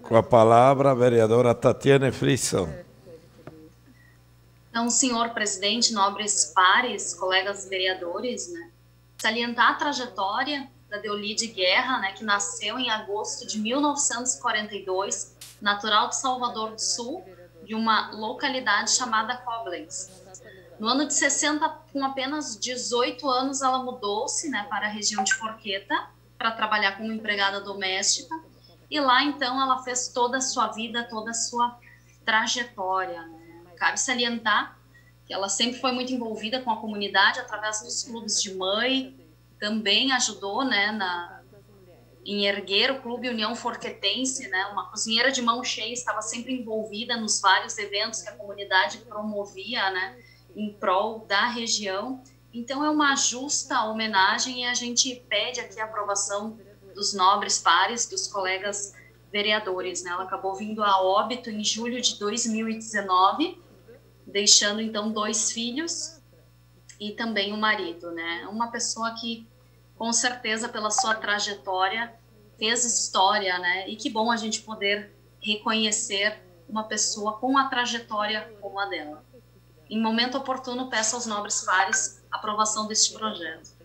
Com a palavra, a vereadora Tatiane Friso. Então, senhor presidente, nobres pares, colegas vereadores, né, salientar a trajetória da Deolide Guerra, né, que nasceu em agosto de 1942, natural de Salvador do Sul, de uma localidade chamada Coblenz. No ano de 60, com apenas 18 anos, ela mudou-se, né, para a região de Forqueta, para trabalhar como empregada doméstica, e lá, então, ela fez toda a sua vida, toda a sua trajetória, né? Cabe salientar que ela sempre foi muito envolvida com a comunidade através dos clubes de mãe, também ajudou, né, em erguer o Clube União Forquetense, né, uma cozinheira de mão cheia, estava sempre envolvida nos vários eventos que a comunidade promovia, né, em prol da região. Então é uma justa homenagem e a gente pede aqui a aprovação dos nobres pares, dos colegas vereadores, né? Ela acabou vindo a óbito em julho de 2019, deixando então 2 filhos e também o marido, né? Uma pessoa que, com certeza, pela sua trajetória, fez história, né? E que bom a gente poder reconhecer uma pessoa com uma trajetória como a dela. Em momento oportuno, peço aos nobres pares a aprovação deste projeto.